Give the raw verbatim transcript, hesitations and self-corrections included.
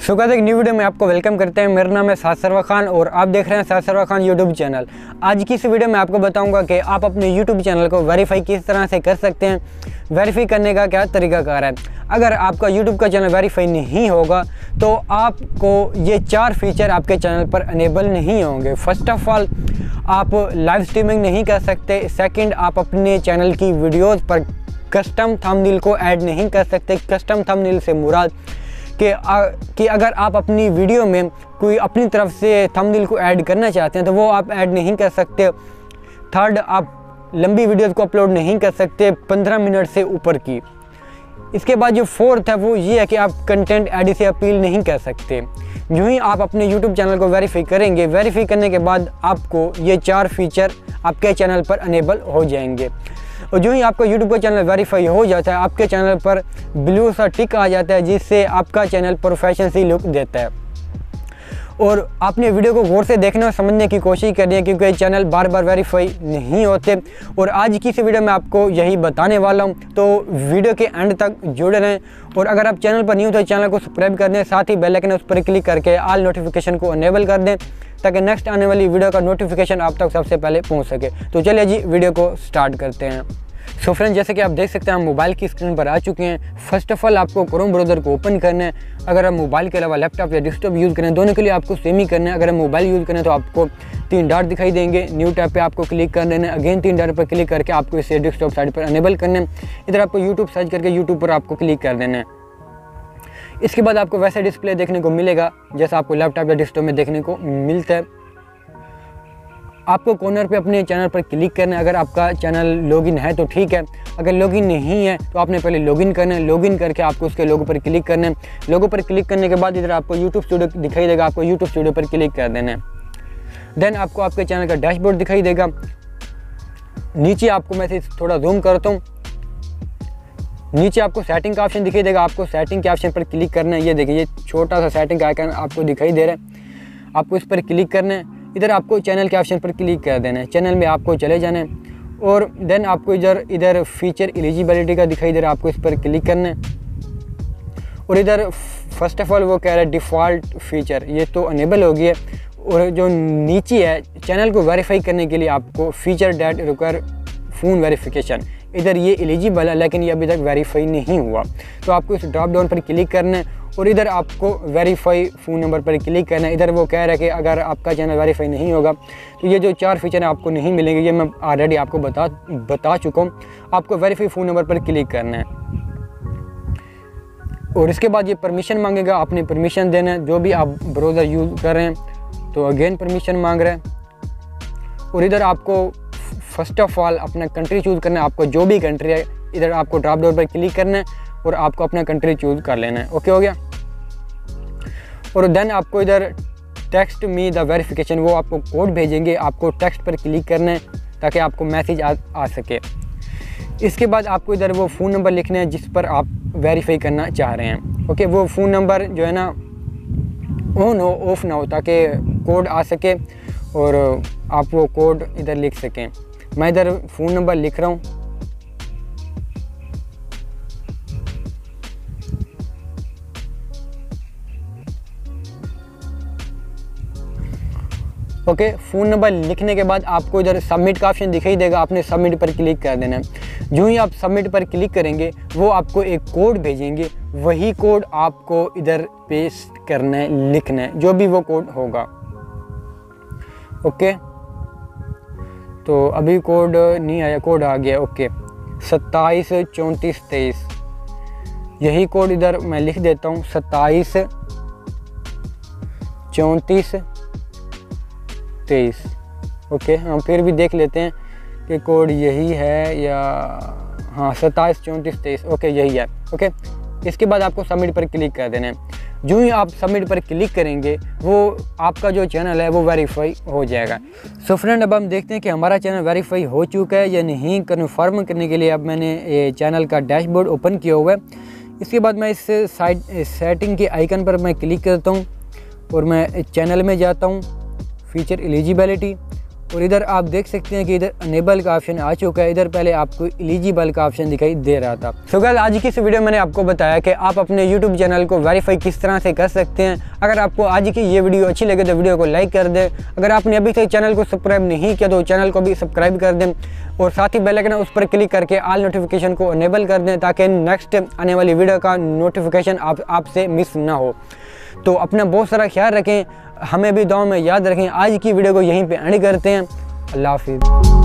सो guys एक new video में आपको वेलकम करते हैं। मेरा नाम है साद सरवर खान और आप देख रहे हैं साद सरवर खान यूट्यूब चैनल। आज की इस वीडियो में आपको बताऊंगा कि आप अपने यूट्यूब चैनल को वेरीफाई किस तरह से कर सकते हैं, वेरीफाई करने का क्या तरीकाकार है। अगर आपका यूट्यूब का चैनल वेरीफाई नहीं होगा तो आपको ये चार फीचर आपके चैनल पर अनेबल नहीं होंगे। फर्स्ट ऑफ ऑल, आप लाइव स्ट्रीमिंग नहीं कर सकते। सेकेंड, आप अपने चैनल की वीडियोज़ पर कस्टम थंबनेल को ऐड नहीं कर सकते। कस्टम थंबनेल से मुराद कि कि अगर आप अपनी वीडियो में कोई अपनी तरफ से थंबनेल को ऐड करना चाहते हैं तो वो आप ऐड नहीं कर सकते। थर्ड, आप लंबी वीडियोज़ को अपलोड नहीं कर सकते पंद्रह मिनट से ऊपर की। इसके बाद जो फोर्थ है वो ये है कि आप कंटेंट ऐड से अपील नहीं कर सकते। जो ही आप अपने यूट्यूब चैनल को वेरीफाई करेंगे, वेरीफाई करने के बाद आपको ये चार फीचर आपके चैनल पर अनेबल हो जाएंगे। और जो ही आपका यूट्यूब का चैनल वेरीफाई हो जाता है, आपके चैनल पर ब्लू सा टिक आ जाता है जिससे आपका चैनल प्रोफेशनल सी लुक देता है। और आपने वीडियो को गौर से देखने और समझने की कोशिश करनी है क्योंकि चैनल बार बार वेरीफाई नहीं होते। और आज की इस वीडियो में आपको यही बताने वाला हूं, तो वीडियो के एंड तक जुड़े रहें। और अगर आप चैनल पर न्यू तो चैनल को सब्सक्राइब कर दें, साथ ही बेल आइकन उस पर क्लिक करके ऑल नोटिफिकेशन को अनेबल कर दें ताकि नेक्स्ट आने वाली वीडियो का नोटिफिकेशन आप तक सबसे पहले पहुँच सके। तो चलिए जी वीडियो को स्टार्ट करते हैं। सो फ्रेंड्स, जैसे कि आप देख सकते हैं हम मोबाइल की स्क्रीन पर आ चुके हैं। फर्स्ट ऑफ ऑल आपको क्रोम ब्राउज़र को ओपन करना है। अगर आप मोबाइल के अलावा लैपटॉप या डेस्कटॉप यूज़ करें, दोनों के लिए आपको सेम ही करना है। अगर आप मोबाइल यूज़ करें तो आपको तीन डॉट दिखाई देंगे, न्यू टैब पे आपको क्लिक कर देना है। अगेन तीन डॉट पर क्लिक करके आपको इसे डेस्कटॉप साइड पर अनेबल करना है। इधर आपको यूट्यूब सर्च करके यूट्यूब पर आपको क्लिक कर देना है। इसके बाद आपको वैसा डिस्प्ले देखने को मिलेगा जैसा आपको लैपटॉप या डेस्कटॉप में देखने को मिलता है। आपको कॉर्नर पे अपने चैनल पर क्लिक करना है। अगर आपका चैनल लॉगिन है तो ठीक है, अगर लॉगिन नहीं है तो आपने पहले लॉगिन करना है। लॉगिन करके आपको उसके लोगो पर क्लिक करना है। लोगो पर क्लिक करने के बाद इधर आपको यूट्यूब स्टूडियो दिखाई देगा, आपको यूट्यूब स्टूडियो पर क्लिक कर देना है। देन आपको आपके चैनल का डैशबोर्ड दिखाई देगा। नीचे आपको मैं इसे थोड़ा जूम करता हूँ, नीचे आपको सेटिंग का ऑप्शन दिखाई देगा। आपको सेटिंग के ऑप्शन पर क्लिक करना है। ये देखिए, ये छोटा सा सेटिंग का आइकन आपको दिखाई दे रहा है, आपको इस पर क्लिक करना है। इधर आपको चैनल के ऑप्शन पर क्लिक कर देना है। चैनल में आपको चले जाना है और देन आपको इधर इधर फीचर एलिजिबिलिटी का दिखाई दे रहा है, आपको इस पर क्लिक करना है। और इधर फर्स्ट ऑफ ऑल वो कह रहा है डिफ़ॉल्ट फीचर, ये तो अनेबल हो गई है। और जो नीचे है चैनल को वेरीफाई करने के लिए आपको feature that require phone verification, इधर ये एलिजिबल है लेकिन ये अभी तक वेरीफाई नहीं हुआ। तो आपको इस ड्रॉप डाउन पर क्लिक करना है और इधर आपको वेरीफाई फ़ोन नंबर पर क्लिक करना है। इधर वो कह रहा है कि अगर आपका चैनल वेरीफाई नहीं होगा तो ये जो चार फीचर हैं आपको नहीं मिलेंगे। ये मैं ऑलरेडी आपको बता बता चुका हूँ। आपको वेरीफाई फ़ोन नंबर पर क्लिक करना है और इसके बाद ये परमिशन मांगेगा, आपने परमिशन देना है। जो भी आप ब्राउज़र यूज़ कर रहे हैं तो अगेन परमिशन मांग रहा है। और इधर आपको फर्स्ट ऑफ ऑल अपना कंट्री चूज़ करना है। आपको जो भी कंट्री है इधर आपको ड्रॉप डाउन पर क्लिक करना है और आपको अपना कंट्री चूज़ कर लेना है। ओके हो गया। और देन आपको इधर टेक्स्ट मी द वेरिफिकेशन, वो आपको कोड भेजेंगे, आपको टेक्स्ट पर क्लिक करना है ताकि आपको मैसेज आ, आ सके। इसके बाद आपको इधर वो फ़ोन नंबर लिखना है जिस पर आप वेरीफाई करना चाह रहे हैं। ओके, वो फ़ोन नंबर जो है ना ऑन हो ऑफ ना हो ताकि कोड आ सके और आप वो कोड इधर लिख सकें। मैं इधर फ़ोन नंबर लिख रहा हूँ। ओके okay, फ़ोन नंबर लिखने के बाद आपको इधर सबमिट का ऑप्शन दिखाई देगा, आपने सबमिट पर क्लिक कर देना है। जो ही आप सबमिट पर क्लिक करेंगे वो आपको एक कोड भेजेंगे, वही कोड आपको इधर पेस्ट करना है, लिखना है, जो भी वो कोड होगा। Okay okay? तो अभी कोड नहीं आया, कोड आ गया। ओके, सत्ताईस चौंतीस तेईस, यही कोड इधर मैं लिख देता हूँ, सत्ताईस चौंतीस तेईस। ओके, हम फिर भी देख लेते हैं कि कोड यही है या हाँ, सत्ताईस चौंतीस तेईस। ओके, यही है। ओके, इसके बाद आपको सबमिट पर क्लिक कर देना है। जो ही आप सबमिट पर क्लिक करेंगे वो आपका जो चैनल है वो वेरीफाई हो जाएगा। सो फ्रेंड, अब हम देखते हैं कि हमारा चैनल वेरीफाई हो चुका है या नहीं। कन्फर्म करने के लिए अब मैंने ये चैनल का डैशबोर्ड ओपन किया हुआ है। इसके बाद मैं इस साइड सेटिंग के आइकन पर मैं क्लिक करता हूँ और मैं चैनल में जाता हूँ, फीचर एलिजिबिलिटी, और इधर आप देख सकते हैं कि इधर अनेबल का ऑप्शन आ चुका है। इधर पहले आपको एलिजिबल का ऑप्शन दिखाई दे रहा था। सो गाइस, आज की इस वीडियो में मैंने आपको बताया कि आप अपने यूट्यूब चैनल को वेरीफाई किस तरह से कर सकते हैं। अगर आपको आज की ये वीडियो अच्छी लगे तो वीडियो को लाइक कर दें। अगर आपने अभी तक चैनल को सब्सक्राइब नहीं किया तो चैनल को भी सब्सक्राइब कर दें और साथ ही बेल आइकन उस पर क्लिक करके ऑल नोटिफिकेशन को अनेबल कर दें ताकि नेक्स्ट आने वाली वीडियो का नोटिफिकेशन आप आपसे मिस ना हो। तो अपना बहुत सारा ख्याल रखें, हमें भी दुआ में याद रखें। आज की वीडियो को यहीं पे एंड करते हैं। अल्लाह हाफिज़।